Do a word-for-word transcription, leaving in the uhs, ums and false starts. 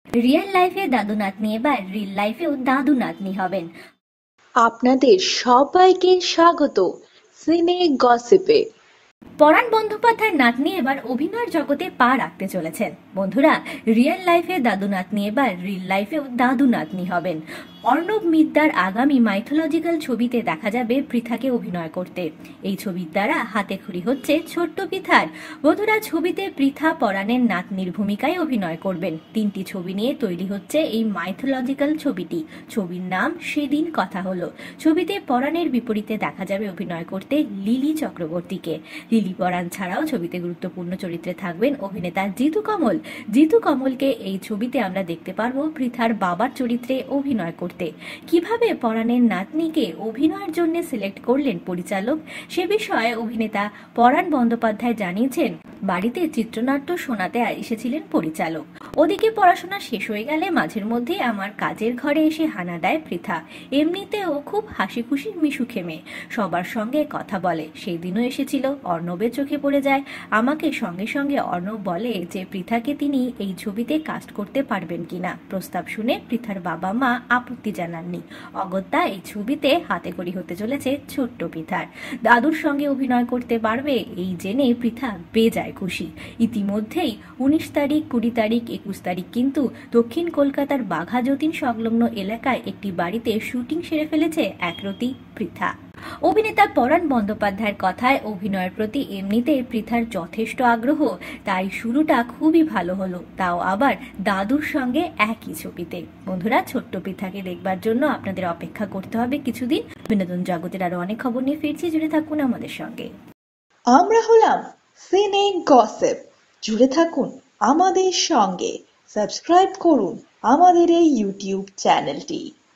Real লাইফে দাদু নাতনি এবার রিল লাইফেও দাদু নাতনি হবেন। আপনাদের সবাইকে স্বাগত সিনে গসিপে। পরাণ বন্দ্যোপাধ্যায় নাতনি এবার অভিনয়ের জগতে পা রাখতে চলেছেন। বন্ধুরা, রিয়েল লাইফে দাদু নাতনি এবার রিল লাইফেও দাদু নাতনি হবেন। অর্ণব মিদ্দার আগামী মাইথোলজিক্যাল ছবিতে দেখা যাবে পৃথাকে অভিনয় করতে। এই ছবির দ্বারা হাতে খড়ি হচ্ছে ছোট্ট পৃথার। বন্ধুরা, ছবিতে পৃথা পরাণের নাতনির ভূমিকায় অভিনয় করবেন। তিনটি ছবি নিয়ে তৈরি হচ্ছে এই মাইথোলজিক্যাল ছবিটি। ছবির নাম সেদিন কথা হলো। ছবিতে পরাণের বিপরীতে দেখা যাবে অভিনয় করতে লিলি চক্রবর্তীকে। লিলি পরাণ ছাড়াও ছবিতে গুরুত্বপূর্ণ চরিত্রে থাকবেন অভিনেতা জিতু কমল। জিতু কমলকে এই ছবিতে আমরা দেখতে পারবো পৃথার বাবার চরিত্রে অভিনয় করতে। কিভাবে পরাণের নাতনিকে অভিনয়ের জন্য সিলেক্ট করলেন পরিচালক, সে বিষয়ে অভিনেতা পরাণ বন্দ্যোপাধ্যায় জানিয়েছেন, বাড়িতে চিত্রনাট্য শোনাতে এসেছিলেন পরিচালক। ওদিকে পড়াশোনা শেষ হয়ে গেলে মাঝের মধ্যে আমার কাজের ঘরে এসে হানা দেয় পৃথা। এমনিতেও খুব হাসি খুশি মিশুকে মেয়ে, সবার সঙ্গে কথা বলে। সেই দিনও এসেছিল। অর্ণবের চোখে পড়ে যায়। আমাকে সঙ্গে সঙ্গে অর্ণব বলে যে পৃথাকে তিনি এই ছবিতে কাস্ট করতে পারবেন কিনা। প্রস্তাব শুনে পৃথার বাবা মা আপত্তি জানাননি। অগত্যা এই ছবিতে হাতেখড়ি হতে চলেছে ছোট্ট পৃথার। দাদুর সঙ্গে অভিনয় করতে পারবে এই জেনে পৃথা বেজায় খুশি। ইতিমধ্যেই উনিশ তারিখ, কুড়ি তারিখ, একুশ তারিখ কিন্তু দক্ষিণ কলকাতার বাঘা যতীন সংলগ্ন এলাকায় একটি বাড়িতে শুটিং সেরে ফেলেছে একরতি পৃথা। অভিনেতা পরাণ বন্দ্যোপাধ্যায়ের কথায় অভিনয়ের প্রতি এমনিতে পৃথার যথেষ্ট আগ্রহ, তাই শুরুটা খুবই ভালো হলো, তাও আবার দাদুর সঙ্গে একই ছবিতে। বন্ধুরা, ছোট্ট পৃথাকে দেখবার জন্য আপনাদের অপেক্ষা করতে হবে কিছুদিন। বিনোদন জগতের আরো অনেক খবর নিয়ে ফিরছি, জুড়ে থাকুন আমাদের সঙ্গে। আমরা হলাম সিনে গসিপ, জুড়ে থাকুন আমাদের সঙ্গে। সাবস্ক্রাইব করুন আমাদের এই ইউটিউব চ্যানেলটি।